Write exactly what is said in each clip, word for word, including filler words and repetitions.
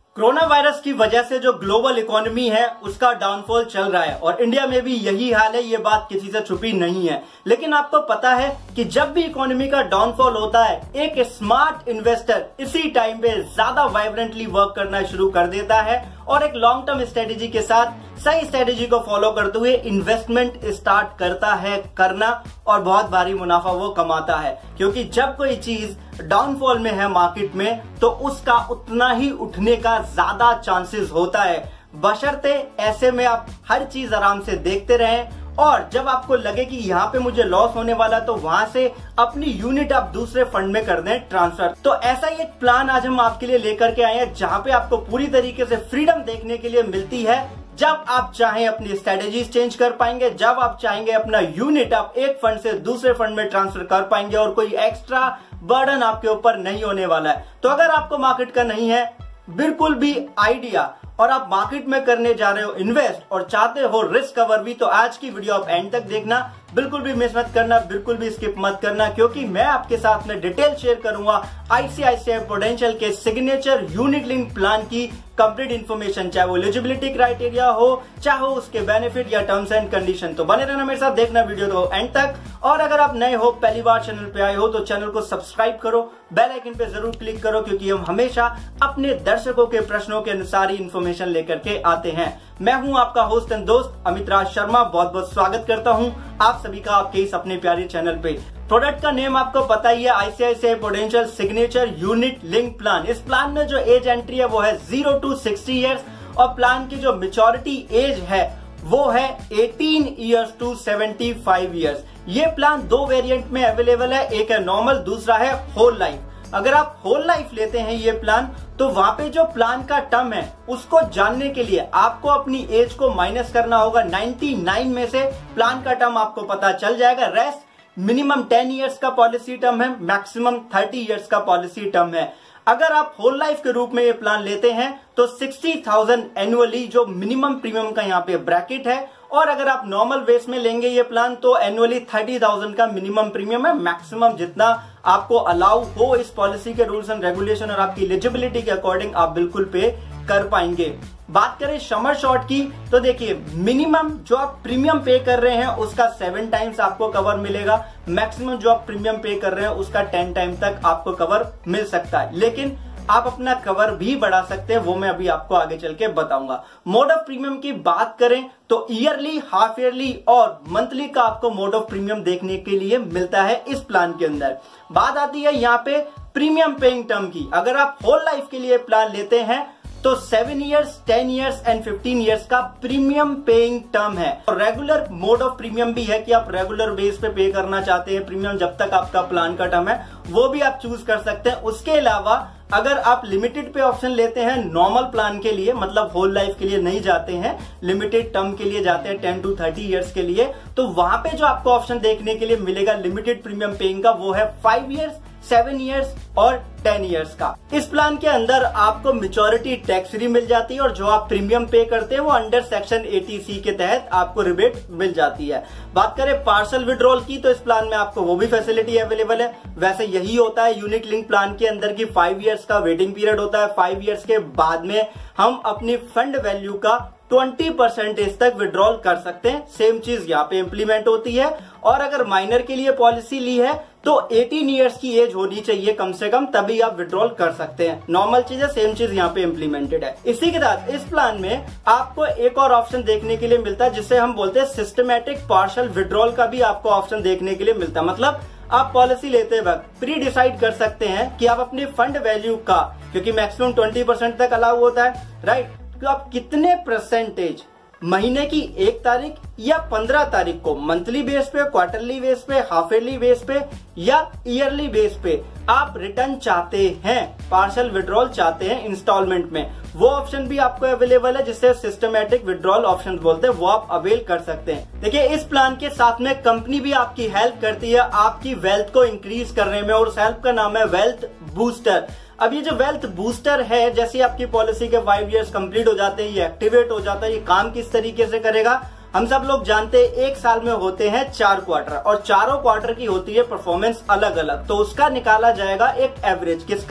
Corona virus की वजह से जो ग्लोबल इकोनॉमी है उसका डाउनफॉल चल रहा है और इंडिया में भी यही हाल है। ये बात किसी से छुपी नहीं है। लेकिन आपको पता है कि जब भी इकोनॉमी का डाउनफॉल होता है, एक स्मार्ट इन्वेस्टर इसी टाइम पे ज्यादा वाइब्रेंटली वर्क करना शुरू कर देता है और एक लॉन्ग टर्म स्ट्रेटेजी के साथ सही स्ट्रेटेजी को फॉलो करते हुए इन्वेस्टमेंट स्टार्ट करता है करना और बहुत भारी मुनाफा वो कमाता है। क्योंकि जब कोई चीज डाउनफॉल में है मार्केट में तो उसका उतना ही उठने का ज्यादा चांसेस होता है, बशर्ते ऐसे में आप हर चीज आराम से देखते रहें और जब आपको लगे कि यहाँ पे मुझे लॉस होने वाला तो वहां से अपनी यूनिट आप दूसरे फंड में कर दें ट्रांसफर। तो ऐसा ही एक प्लान आज हम आपके लिए लेकर के आए हैं जहां पे आपको पूरी तरीके से फ्रीडम देखने के लिए मिलती है। जब आप चाहें अपनी स्ट्रेटेजीज चेंज कर पाएंगे, जब आप चाहेंगे अपना यूनिट आप एक फंड से दूसरे फंड में ट्रांसफर कर पाएंगे और कोई एक्स्ट्रा बर्डन आपके ऊपर नहीं होने वाला है। तो अगर आपको मार्केट का नहीं है बिल्कुल भी आइडिया और आप मार्केट में करने जा रहे हो इन्वेस्ट और चाहते हो रिस्क कवर भी, तो आज की वीडियो आप एंड तक देखना, बिल्कुल भी मिस मत करना, बिल्कुल भी स्किप मत करना, क्योंकि मैं आपके साथ में डिटेल शेयर करूंगा आईसीआईसीआई प्रूडेंशियल के सिग्नेचर यूनिट लिंक प्लान की कंप्लीट इन्फॉर्मेशन, चाहे वो एलिजिबिलिटी क्राइटेरिया हो, चाहे उसके बेनिफिट या टर्म्स एंड कंडीशन। तो बने रहना मेरे साथ, देखना वीडियो तो एंड तक। और अगर आप नए हो, पहली बार चैनल पे आए हो तो चैनल को सब्सक्राइब करो, बेल आइकन पे जरूर क्लिक करो, क्योंकि हम हमेशा अपने दर्शकों के प्रश्नों के अनुसार ही इन्फॉर्मेशन लेकर के आते हैं। मैं हूं आपका होस्ट एंड दोस्त अमित राज शर्मा, बहुत बहुत स्वागत करता हूं आप सभी का आपके इस अपने प्यारे चैनल पे। प्रोडक्ट का नेम आपको पता ही है, ICICI Prudential signature unit link plan. इस प्लान में जो एज एंट्री है वो है जीरो टू सिक्सटी ईयर्स और प्लान की जो मेच्योरिटी एज है वो है eighteen years to seventy five years. ये प्लान दो वेरिएंट में अवेलेबल है, एक है नॉर्मल, दूसरा है होल लाइफ। अगर आप होल लाइफ लेते हैं ये प्लान तो वहां पे जो प्लान का टर्म है उसको जानने के लिए आपको अपनी एज को माइनस करना होगा। निन्यानवे में से प्लान का टर्म आपको पता चल जाएगा। रेस्ट मिनिमम टेन इयर्स का पॉलिसी टर्म है, मैक्सिमम थर्टी इयर्स का पॉलिसी टर्म है। अगर आप होल लाइफ के रूप में ये प्लान लेते हैं तो सिक्सटी थाउजेंड एनुअली जो मिनिमम प्रीमियम का यहाँ पे ब्रैकेट है, और अगर आप नॉर्मल बेस में लेंगे ये प्लान तो एनुअली थर्टी थाउजेंड का मिनिमम प्रीमियम है। मैक्सिमम जितना आपको अलाउ हो इस पॉलिसी के रूल्स एंड रेगुलेशन और आपकी एलिजिबिलिटी के अकॉर्डिंग आप बिल्कुल पे कर पाएंगे। बात करें समर शॉर्ट की तो देखिए, मिनिमम जो आप प्रीमियम पे कर रहे हैं उसका सेवन टाइम्स आपको कवर मिलेगा, मैक्सिमम जो आप प्रीमियम पे कर रहे हैं उसका टेन टाइम तक आपको कवर मिल सकता है। लेकिन आप अपना कवर भी बढ़ा सकते हैं, वो मैं अभी आपको आगे चल के बताऊंगा। मोड ऑफ प्रीमियम की बात करें तो ईयरली, हाफ ईयरली और मंथली का आपको मोड ऑफ प्रीमियम देखने के लिए मिलता है इस प्लान के अंदर। बात आती है यहाँ पे प्रीमियम पेइंग टर्म की। अगर आप होल लाइफ के लिए प्लान लेते हैं तो seven years, ten years and fifteen years का प्रीमियम पेइंग टर्म है। और रेगुलर मोड ऑफ प्रीमियम भी है कि आप रेगुलर बेस पे पे करना चाहते हैं प्रीमियम जब तक आपका प्लान का टर्म है, वो भी आप चूज कर सकते हैं। उसके अलावा अगर आप लिमिटेड पे ऑप्शन लेते हैं नॉर्मल प्लान के लिए, मतलब होल लाइफ के लिए नहीं जाते हैं, लिमिटेड टर्म के लिए जाते हैं टेन टू थर्टी इयर्स के लिए, तो वहां पे जो आपको ऑप्शन देखने के लिए मिलेगा लिमिटेड प्रीमियम पेइंग का वो है फाइव इयर्स, सेवन इयर्स और टेन इयर्स का। इस प्लान के अंदर आपको मेच्योरिटी टैक्स फ्री मिल जाती है और जो आप प्रीमियम पे करते हैं वो अंडर सेक्शन एटी सी के तहत आपको रिबेट मिल जाती है। बात करें पार्सल विड्रॉल की तो इस प्लान में आपको वो भी फैसिलिटी अवेलेबल है। वैसे यही होता है यूनिट लिंक प्लान के अंदर की फाइव इयर्स का वेटिंग पीरियड होता है। फाइव इयर्स के बाद में हम अपनी फंड वैल्यू का ट्वेंटी परसेंटेज तक विड्रॉल कर सकते हैं। सेम चीज यहाँ पे इंप्लीमेंट होती है। और अगर माइनर के लिए पॉलिसी ली है तो एटीन इयर्स की एज होनी चाहिए कम से कम, तभी आप विड्रॉल कर सकते हैं। नॉर्मल चीज है, सेम चीज यहाँ पे इंप्लीमेंटेड है। इसी के साथ इस प्लान में आपको एक और ऑप्शन देखने के लिए मिलता है जिसे हम बोलते हैं सिस्टमैटिक पार्शियल विड्रॉल का भी आपको ऑप्शन देखने के लिए मिलता है। मतलब आप पॉलिसी लेते वक्त प्री डिसाइड कर सकते हैं कि आप अपनी फंड वैल्यू का, क्योंकि मैक्सिमम ट्वेंटी परसेंट तक अलाउ होता है, राइट, तो आप कितने परसेंटेज महीने की एक तारीख या पंद्रह तारीख को मंथली बेस पे, क्वार्टरली बेस पे, हाफ ईयरली बेस पे या ईयरली बेस पे आप रिटर्न चाहते हैं, पार्शियल विड्रॉल चाहते हैं इंस्टॉलमेंट में, वो ऑप्शन भी आपको अवेलेबल है जिसे सिस्टमैटिक विड्रॉल ऑप्शन बोलते हैं, वो आप अवेल कर सकते हैं। देखिए, इस प्लान के साथ में कंपनी भी आपकी हेल्प करती है आपकी वेल्थ को इंक्रीज करने में, और उस हेल्प का नाम है वेल्थ बूस्टर। अब ये जो वेल्थ बूस्टर है, जैसे आपकी पॉलिसी के फाइव इयर्स कंप्लीट हो जाते हैं, ये एक्टिवेट हो जाता है। ये काम किस तरीके से करेगा हम सब लोग जानते हैं, एक साल में होते हैं चार क्वार्टर और चारों क्वार्टर की होती है परफॉर्मेंस अलग अलग, तो उसका निकाला जाएगा एक एवरेज, किसका,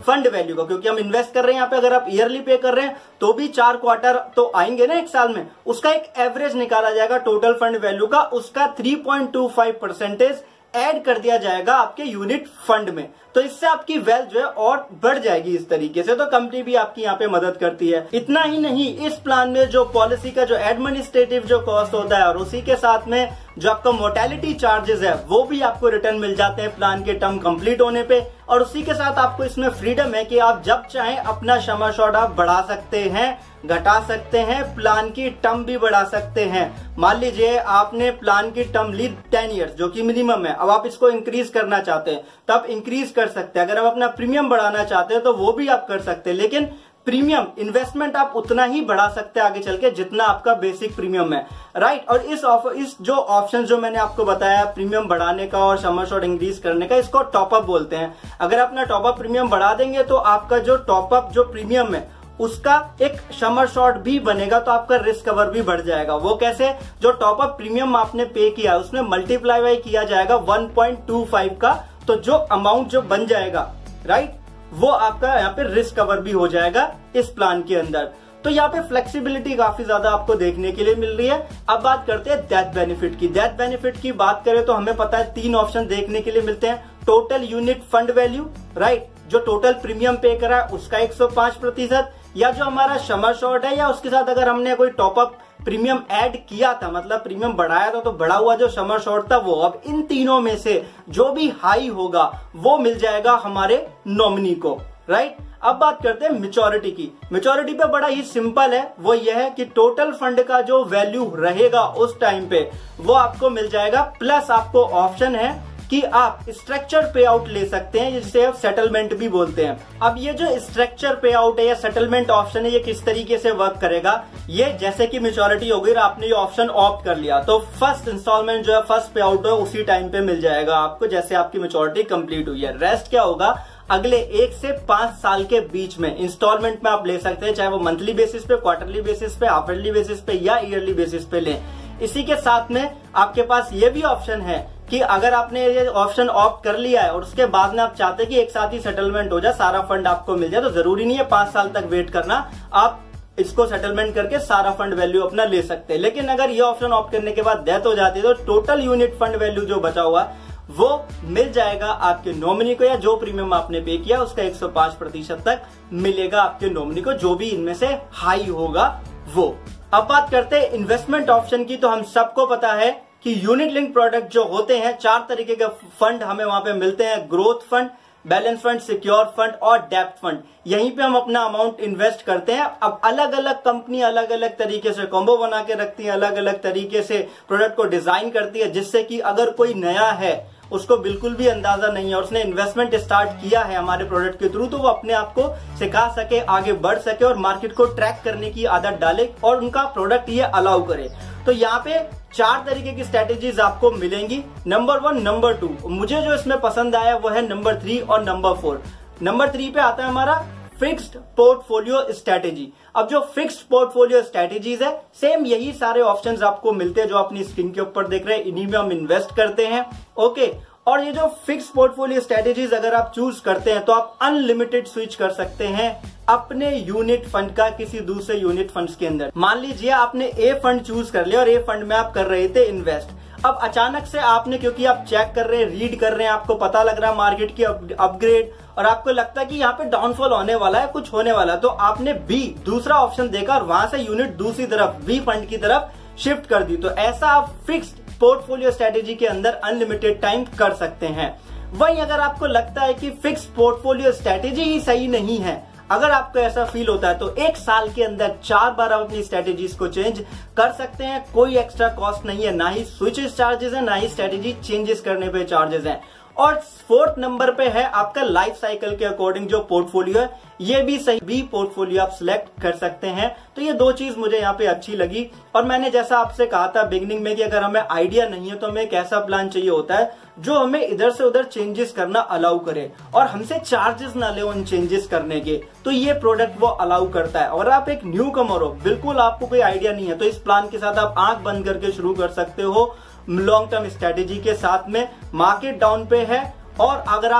फंड वैल्यू का, क्योंकि हम इन्वेस्ट कर रहे हैं यहाँ पे, अगर आप ईयरली पे कर रहे हैं तो भी चार क्वार्टर तो आएंगे ना एक साल में, उसका एक एवरेज निकाला जाएगा टोटल फंड वैल्यू का, उसका three point two five percentage add कर दिया जाएगा आपके यूनिट फंड में। तो इससे आपकी वेल्थ जो है और बढ़ जाएगी इस तरीके से। तो कंपनी भी आपकी यहाँ पे मदद करती है। इतना ही नहीं, इस प्लान में जो पॉलिसी का जो एडमिनिस्ट्रेटिव जो कॉस्ट होता है और उसी के साथ में जो आपका मोर्टेलिटी चार्जेस है वो भी आपको रिटर्न मिल जाते हैं प्लान के टर्म कंप्लीट होने पे। और उसी के साथ आपको इसमें फ्रीडम है कि आप जब चाहें अपना सम एश्योर्ड आप बढ़ा सकते हैं, घटा सकते हैं, प्लान की टर्म भी बढ़ा सकते हैं। मान लीजिए आपने प्लान की टर्म ली टेन इयर्स जो कि मिनिमम है, अब आप इसको इंक्रीज करना चाहते हैं तो आप इंक्रीज कर सकते हैं। अगर आप अपना प्रीमियम बढ़ाना चाहते हैं तो वो भी आप कर सकते हैं, लेकिन प्रीमियम इन्वेस्टमेंट आप उतना ही बढ़ा सकते हैं आगे चल के जितना आपका बेसिक प्रीमियम है, राइट। और इस ऑफर इस जो ऑप्शन जो मैंने आपको बताया प्रीमियम बढ़ाने का और सम एश्योर्ड इंक्रीज करने का, इसको टॉपअप बोलते हैं। अगर अपना टॉपअप प्रीमियम बढ़ा देंगे तो आपका जो टॉपअप जो प्रीमियम है उसका एक सम एश्योर्ड भी बनेगा, तो आपका रिस्क कवर भी बढ़ जाएगा। वो कैसे? जो टॉपअप प्रीमियम आपने पे किया उसमें मल्टीप्लाई बाई किया जाएगा वन पॉइंट टू फाइव का, तो जो अमाउंट जो बन जाएगा, राइट, वो आपका यहाँ पे रिस्क कवर भी हो जाएगा इस प्लान के अंदर। तो यहाँ पे फ्लेक्सिबिलिटी काफी ज्यादा आपको देखने के लिए मिल रही है। अब बात करते हैं डेथ बेनिफिट की। डेथ बेनिफिट की बात करें तो हमें पता है तीन ऑप्शन देखने के लिए मिलते हैं। Total unit fund value, right, जो टोटल प्रीमियम पे करा है उसका एक सौ पांच प्रतिशत, या जो हमारा सम एश्योर्ड है, या उसके साथ अगर हमने कोई टॉपअप प्रीमियम ऐड किया था, मतलब प्रीमियम बढ़ाया था तो बढ़ा हुआ जो सम एश्योर्ड था वो। अब इन तीनों में से जो भी हाई होगा वो मिल जाएगा हमारे नॉमिनी को, राइट। अब बात करते हैं मैच्योरिटी की। मैच्योरिटी पे बड़ा ही सिंपल है, वो ये है कि टोटल फंड का जो वैल्यू रहेगा उस टाइम पे वो आपको मिल जाएगा, प्लस आपको ऑप्शन है कि आप स्ट्रक्चर पे आउट ले सकते हैं, जिसे आप सेटलमेंट भी बोलते हैं। अब ये जो स्ट्रक्चर पे आउट है या सेटलमेंट ऑप्शन है, ये किस तरीके से वर्क करेगा? ये जैसे कि मैच्योरिटी हो गई और आपने ये ऑप्शन ऑप्ट कर लिया तो फर्स्ट इंस्टॉलमेंट जो है फर्स्ट पे आउट है उसी टाइम पे मिल जाएगा आपको, जैसे आपकी मैच्योरिटी कंप्लीट हुई है। रेस्ट क्या होगा? अगले एक से पांच साल के बीच में इंस्टॉलमेंट में आप ले सकते हैं, चाहे वो मंथली बेसिस पे, क्वार्टरली बेसिस पे, हाफ ईयरली बेसिस पे या ईयरली बेसिस पे लें। इसी के साथ में आपके पास ये भी ऑप्शन है कि अगर आपने ये ऑप्शन ऑप्ट कर लिया है और उसके बाद में आप चाहते हैं कि एक साथ ही सेटलमेंट हो जाए, सारा फंड आपको मिल जाए, तो जरूरी नहीं है पांच साल तक वेट करना, आप इसको सेटलमेंट करके सारा फंड वैल्यू अपना ले सकते हैं। लेकिन अगर ये ऑप्शन ऑप्ट करने के बाद डेथ हो जाती है तो टोटल यूनिट फंड वैल्यू जो बचा हुआ वो मिल जाएगा आपके नॉमिनी को, या जो प्रीमियम आपने पे किया उसका एक सौ पांच प्रतिशत तक मिलेगा आपके नॉमिनी को, जो भी इनमें से हाई होगा वो। अब बात करते हैं इन्वेस्टमेंट ऑप्शन की। तो हम सबको पता है कि यूनिट लिंक प्रोडक्ट जो होते हैं, चार तरीके के फंड हमें वहां पे मिलते हैं: growth fund, balance fund, secure fund और डेप्थ फंड। यहीं पे हम अपना अमाउंट इन्वेस्ट करते हैं। अब अलग अलग कंपनी अलग अलग तरीके से कॉम्बो बना के रखती है, अलग अलग तरीके से प्रोडक्ट को डिजाइन करती है, जिससे कि अगर कोई नया है उसको बिल्कुल भी अंदाजा नहीं है और उसने इन्वेस्टमेंट स्टार्ट किया है हमारे प्रोडक्ट के थ्रू, तो वो अपने आप को सिखा सके, आगे बढ़ सके और मार्केट को ट्रैक करने की आदत डाले और उनका प्रोडक्ट ये अलाउ करे। तो यहाँ पे चार तरीके की स्ट्रेटेजीज आपको मिलेंगी, नंबर वन, नंबर टू। मुझे जो इसमें पसंद आया वो है नंबर थ्री और नंबर फोर। नंबर थ्री पे आता है हमारा फिक्स्ड पोर्टफोलियो स्ट्रेटेजी। अब जो फिक्स्ड पोर्टफोलियो स्ट्रेटेजीज है, सेम यही सारे ऑप्शंस आपको मिलते हैं जो अपनी स्क्रीन के ऊपर देख रहे हैं, इन्हीं में हम इन्वेस्ट करते हैं, ओके। और ये जो फिक्स्ड पोर्टफोलियो स्ट्रेटेजीज अगर आप चूज करते हैं तो आप अनलिमिटेड स्विच कर सकते हैं अपने यूनिट फंड का किसी दूसरे यूनिट फंड्स के अंदर। मान लीजिए आपने ए फंड चूज कर लिया और ए फंड में आप कर रहे थे इन्वेस्ट। अब अचानक से आपने, क्योंकि आप चेक कर रहे हैं, रीड कर रहे हैं, आपको पता लग रहा है मार्केट की अपग्रेड और आपको लगता है कि यहाँ पे डाउनफॉल होने वाला है, कुछ होने वाला है, तो आपने बी दूसरा ऑप्शन देखा और वहां से यूनिट दूसरी तरफ बी फंड की तरफ शिफ्ट कर दी। तो ऐसा आप फिक्स्ड पोर्टफोलियो स्ट्रेटेजी के अंदर अनलिमिटेड टाइम कर सकते हैं। वहीं अगर आपको लगता है कि फिक्स्ड पोर्टफोलियो स्ट्रेटेजी ही सही नहीं है, अगर आपको ऐसा फील होता है, तो एक साल के अंदर चार बार आप अपनी स्ट्रेटेजीज को चेंज कर सकते हैं। कोई एक्स्ट्रा कॉस्ट नहीं है, ना ही स्विचेस चार्जेस है, ना ही स्ट्रेटेजी चेंजेस करने पे चार्जेस हैं। और फोर्थ नंबर पे है आपका लाइफ साइकिल के अकॉर्डिंग जो पोर्टफोलियो है, ये भी सही भी पोर्टफोलियो आप सिलेक्ट कर सकते हैं। तो ये दो चीज मुझे यहाँ पे अच्छी लगी। और मैंने जैसा आपसे कहा था बिगिनिंग में कि अगर हमें आइडिया नहीं है तो हमें एक ऐसा प्लान चाहिए होता है जो हमें इधर से उधर चेंजेस करना अलाउ करे और हमसे चार्जेस ना ले उन चेंजेस करने के। तो ये प्रोडक्ट वो अलाउ करता है। और आप एक न्यू कमर हो, बिल्कुल आपको कोई आइडिया नहीं है, तो इस प्लान के साथ आप आंख बंद करके शुरू कर सकते हो लॉन्ग टर्म स्ट्रेटेजी के साथ में। मार्केट डाउन पे है और अगर आप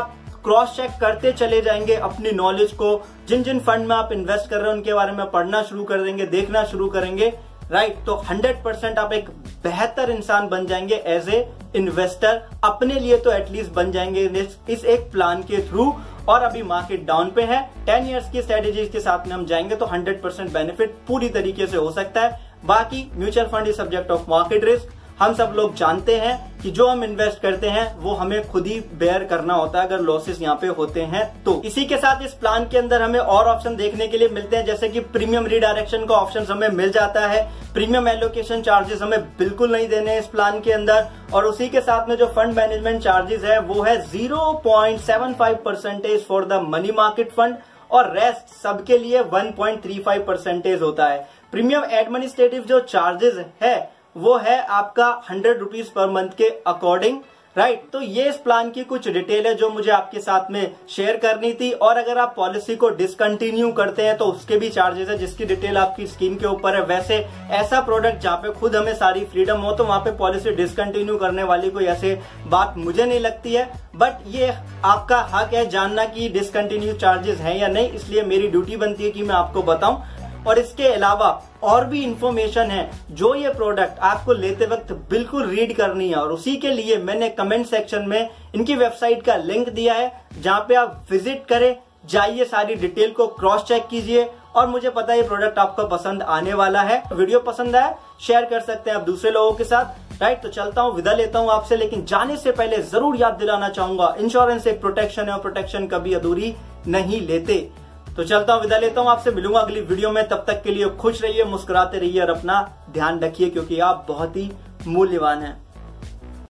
क्रॉस चेक करते चले जाएंगे अपनी नॉलेज को, जिन जिन फंड में आप इन्वेस्ट कर रहे हैं उनके बारे में पढ़ना शुरू कर देंगे, देखना शुरू करेंगे, राइट, तो हंड्रेड परसेंट आप एक बेहतर इंसान बन जाएंगे एज ए इन्वेस्टर, अपने लिए तो एटलीस्ट बन जाएंगे इस एक प्लान के थ्रू। और अभी मार्केट डाउन पे है, टेन इयर्स की स्ट्रेटेजीज के साथ में हम जाएंगे तो हंड्रेड परसेंट बेनिफिट पूरी तरीके से हो सकता है। बाकी mutual fund is subject of market risk, हम सब लोग जानते हैं कि जो हम इन्वेस्ट करते हैं वो हमें खुद ही बेयर करना होता है अगर लॉसेस यहाँ पे होते हैं तो। इसी के साथ इस प्लान के अंदर हमें और ऑप्शन देखने के लिए मिलते हैं, जैसे कि प्रीमियम रीडायरेक्शन का ऑप्शन हमें मिल जाता है, प्रीमियम एलोकेशन चार्जेस हमें बिल्कुल नहीं देने हैं इस प्लान के अंदर, और उसी के साथ में जो फंड मैनेजमेंट चार्जेस है वो है zero point seven five percentage for the money market fund, और रेस्ट सबके लिए one point three five percentage होता है। प्रीमियम एडमिनिस्ट्रेटिव जो चार्जेस है वो है आपका हंड्रेड रुपीज पर मंथ के अकॉर्डिंग, राइट। तो ये इस प्लान की कुछ डिटेल है जो मुझे आपके साथ में शेयर करनी थी। और अगर आप पॉलिसी को डिसकंटिन्यू करते हैं तो उसके भी चार्जेस है, जिसकी डिटेल आपकी स्क्रीन के ऊपर है। वैसे ऐसा प्रोडक्ट जहाँ पे खुद हमें सारी फ्रीडम हो तो वहां पे पॉलिसी डिसकंटिन्यू करने वाली कोई ऐसे बात मुझे नहीं लगती है, बट ये आपका हक है जानना कि डिसकंटिन्यू चार्जेस है या नहीं, इसलिए मेरी ड्यूटी बनती है कि मैं आपको बताऊं। और इसके अलावा और भी इंफॉर्मेशन है जो ये प्रोडक्ट आपको लेते वक्त बिल्कुल रीड करनी है, और उसी के लिए मैंने कमेंट सेक्शन में इनकी वेबसाइट का लिंक दिया है जहां पे आप विजिट करें, जाइए, सारी डिटेल को क्रॉस चेक कीजिए, और मुझे पता है ये प्रोडक्ट आपको पसंद आने वाला है। वीडियो पसंद आया शेयर कर सकते हैं आप दूसरे लोगों के साथ, राइट। तो चलता हूं, विदा लेता हूं आपसे, लेकिन जाने से पहले जरूर याद दिलाना चाहूंगा इंश्योरेंस एक प्रोटेक्शन है और प्रोटेक्शन कभी अधूरी नहीं लेते। तो चलता हूं, विदा लेता हूं आपसे, मिलूंगा अगली वीडियो में। तब तक के लिए खुश रहिए, मुस्कुराते रहिए और अपना ध्यान रखिए, क्योंकि आप बहुत ही मूल्यवान हैं।